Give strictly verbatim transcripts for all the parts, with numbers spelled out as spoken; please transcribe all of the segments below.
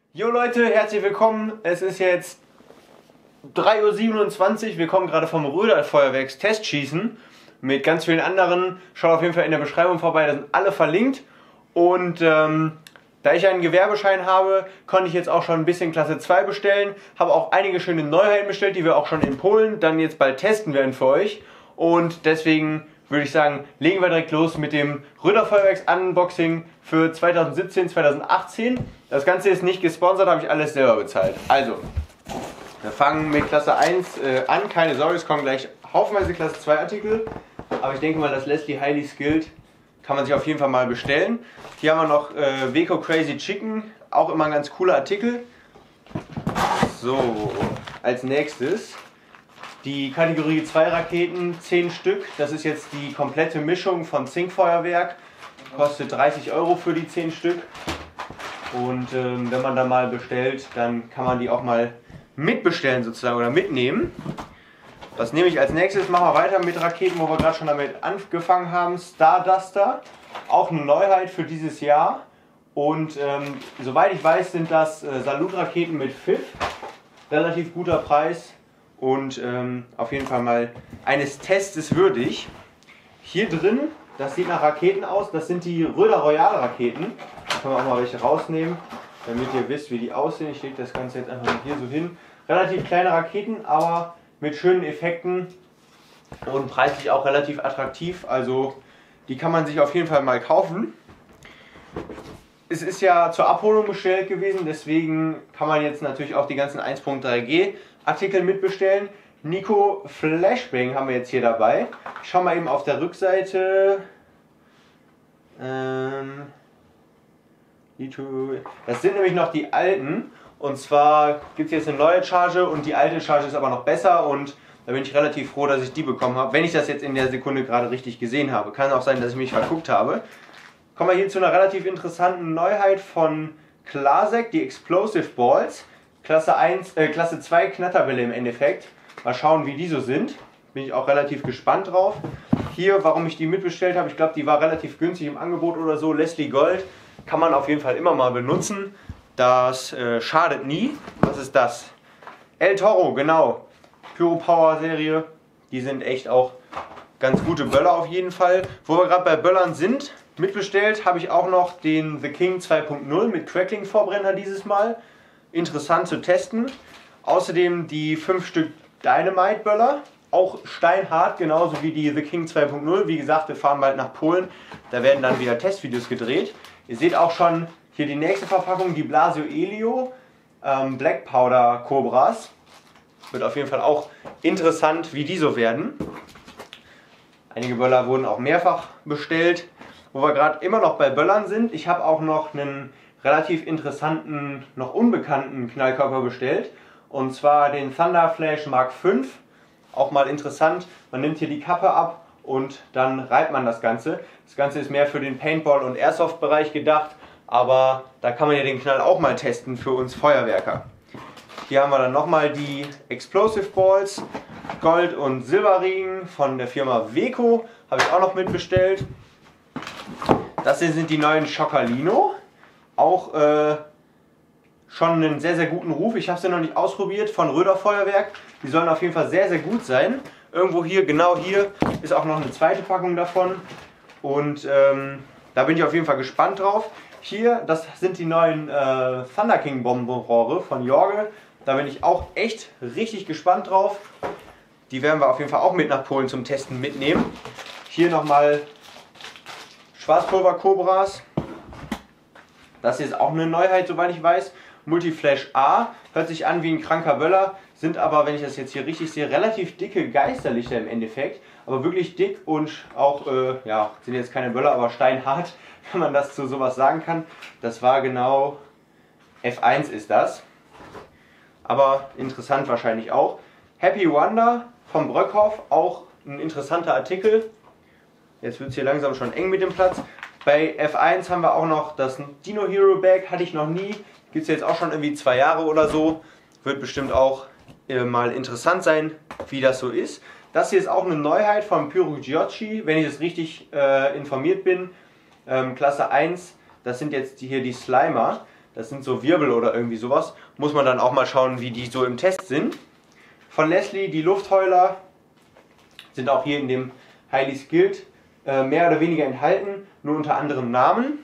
Jo Leute, herzlich willkommen. Es ist jetzt drei Uhr siebenundzwanzig. Wir kommen gerade vom Röder-Feuerwerks Testschießen mit ganz vielen anderen. Schaut auf jeden Fall in der Beschreibung vorbei, da sind alle verlinkt. Und ähm, da ich einen Gewerbeschein habe, konnte ich jetzt auch schon ein bisschen Klasse zwei bestellen. Habe auch einige schöne Neuheiten bestellt, die wir auch schon in Polen dann jetzt bald testen werden für euch. Und deswegen würde ich sagen, legen wir direkt los mit dem Röder-Feuerwerks Unboxing für zweitausendsiebzehn zweitausendachtzehn. Das Ganze ist nicht gesponsert, habe ich alles selber bezahlt. Also, wir fangen mit Klasse eins äh, an. Keine Sorge, es kommen gleich haufenweise Klasse zwei Artikel. Aber ich denke mal, das Leslie Highly Skilled kann man sich auf jeden Fall mal bestellen. Hier haben wir noch äh, Weco Crazy Chicken, auch immer ein ganz cooler Artikel. So, als nächstes die Kategorie zwei Raketen, zehn Stück. Das ist jetzt die komplette Mischung von Zinkfeuerwerk. Kostet dreißig Euro für die zehn Stück. Und ähm, wenn man da mal bestellt, dann kann man die auch mal mitbestellen sozusagen oder mitnehmen. Was nehme ich als nächstes? Machen wir weiter mit Raketen, wo wir gerade schon damit angefangen haben. Starduster, auch eine Neuheit für dieses Jahr. Und ähm, soweit ich weiß, sind das äh, Salutraketen mit Pfiff. Relativ guter Preis und ähm, auf jeden Fall mal eines Testes würdig. Hier drin, das sieht nach Raketen aus, das sind die Röder Royal Raketen. Da können wir auch mal welche rausnehmen, damit ihr wisst, wie die aussehen. Ich lege das Ganze jetzt einfach hier so hin. Relativ kleine Raketen, aber mit schönen Effekten und preislich auch relativ attraktiv. Also die kann man sich auf jeden Fall mal kaufen. Es ist ja zur Abholung bestellt gewesen, deswegen kann man jetzt natürlich auch die ganzen eins Punkt drei G Artikel mitbestellen. Nico Flashbang haben wir jetzt hier dabei. Ich schau mal eben auf der Rückseite. Ähm, das sind nämlich noch die alten. Und zwar gibt es jetzt eine neue Charge und die alte Charge ist aber noch besser. Und da bin ich relativ froh, dass ich die bekommen habe. Wenn ich das jetzt in der Sekunde gerade richtig gesehen habe. Kann auch sein, dass ich mich verguckt habe. Kommen wir hier zu einer relativ interessanten Neuheit von Klasek, die Explosive Balls. Klasse eins, äh, Klasse zwei Knatterbälle im Endeffekt. Mal schauen, wie die so sind. Bin ich auch relativ gespannt drauf. Hier, warum ich die mitbestellt habe, ich glaube, die war relativ günstig im Angebot oder so. Leslie Gold kann man auf jeden Fall immer mal benutzen. Das äh, schadet nie. Was ist das? El Toro, genau. Pyro Power Serie. Die sind echt auch ganz gute Böller auf jeden Fall. Wo wir gerade bei Böllern sind, mitbestellt habe ich auch noch den The King zwei Punkt null mit Crackling Vorbrenner dieses Mal. Interessant zu testen. Außerdem die fünf Stück Dynamite Böller. Auch steinhart, genauso wie die The King zwei Punkt null. Wie gesagt, wir fahren bald nach Polen. Da werden dann wieder Testvideos gedreht. Ihr seht auch schon hier die nächste Verpackung, die Blasio Elio ähm, Black Powder Cobras. Wird auf jeden Fall auch interessant, wie die so werden. Einige Böller wurden auch mehrfach bestellt. Wo wir gerade immer noch bei Böllern sind, ich habe auch noch einen relativ interessanten, noch unbekannten Knallkörper bestellt. Und zwar den Thunder Flash Mark fünf. Auch mal interessant, man nimmt hier die Kappe ab und dann reibt man das Ganze. Das Ganze ist mehr für den Paintball- und Airsoft-Bereich gedacht, aber da kann man ja den Knall auch mal testen für uns Feuerwerker. Hier haben wir dann nochmal die Explosive Balls, Gold- und Silberring von der Firma Weco, habe ich auch noch mitbestellt. Das hier sind die neuen Schockalino, auch äh, schon einen sehr, sehr guten Ruf. Ich habe sie noch nicht ausprobiert, von Röder Feuerwerk. Die sollen auf jeden Fall sehr, sehr gut sein. Irgendwo hier, genau hier, ist auch noch eine zweite Packung davon. Und ähm, da bin ich auf jeden Fall gespannt drauf. Hier, das sind die neuen äh, Thunder King Bombenrohre von Jorge. Da bin ich auch echt richtig gespannt drauf. Die werden wir auf jeden Fall auch mit nach Polen zum Testen mitnehmen. Hier nochmal Schwarzpulver Cobras. Das hier ist auch eine Neuheit, soweit ich weiß. Multiflash A, hört sich an wie ein kranker Böller, sind aber, wenn ich das jetzt hier richtig sehe, relativ dicke Geisterlichter im Endeffekt. Aber wirklich dick und auch, äh, ja, sind jetzt keine Böller, aber steinhart, wenn man das zu sowas sagen kann. Das war genau F eins ist das. Aber interessant wahrscheinlich auch. Happy Wonder vom Bröckhoff, auch ein interessanter Artikel. Jetzt wird es hier langsam schon eng mit dem Platz. Bei F eins haben wir auch noch das Dino Hero Bag, hatte ich noch nie. Gibt es jetzt auch schon irgendwie zwei Jahre oder so. Wird bestimmt auch äh, mal interessant sein, wie das so ist. Das hier ist auch eine Neuheit von Pyro Giochi, wenn ich es richtig äh, informiert bin. Ähm, Klasse eins, das sind jetzt die, hier die Slimer. Das sind so Wirbel oder irgendwie sowas. Muss man dann auch mal schauen, wie die so im Test sind. Von Leslie, die Luftheuler sind auch hier in dem Highly Skilled äh, mehr oder weniger enthalten, nur unter anderem Namen.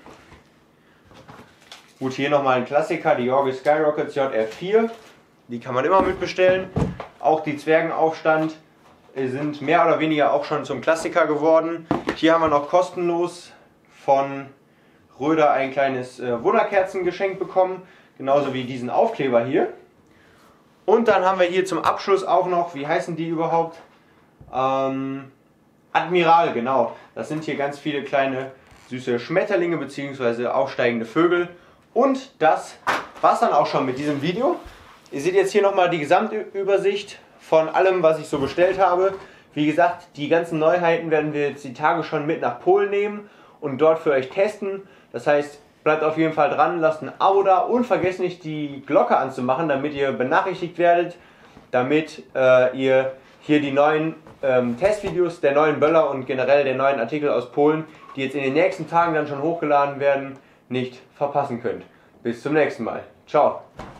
Gut, hier nochmal ein Klassiker, die Jorge Skyrockets J R vier. Die kann man immer mitbestellen. Auch die Zwergenaufstand sind mehr oder weniger auch schon zum Klassiker geworden. Hier haben wir noch kostenlos von Röder ein kleines äh, Wunderkerzengeschenk bekommen. Genauso wie diesen Aufkleber hier. Und dann haben wir hier zum Abschluss auch noch, wie heißen die überhaupt? Ähm, Admiral, genau. Das sind hier ganz viele kleine süße Schmetterlinge bzw. aufsteigende Vögel. Und das war es dann auch schon mit diesem Video. Ihr seht jetzt hier nochmal die Gesamtübersicht von allem, was ich so bestellt habe. Wie gesagt, die ganzen Neuheiten werden wir jetzt die Tage schon mit nach Polen nehmen und dort für euch testen. Das heißt, bleibt auf jeden Fall dran, lasst ein Abo da und vergesst nicht die Glocke anzumachen, damit ihr benachrichtigt werdet, damit äh, ihr hier die neuen ähm, Testvideos der neuen Böller und generell der neuen Artikel aus Polen, die jetzt in den nächsten Tagen dann schon hochgeladen werden, nicht verpassen könnt. Bis zum nächsten Mal. Ciao.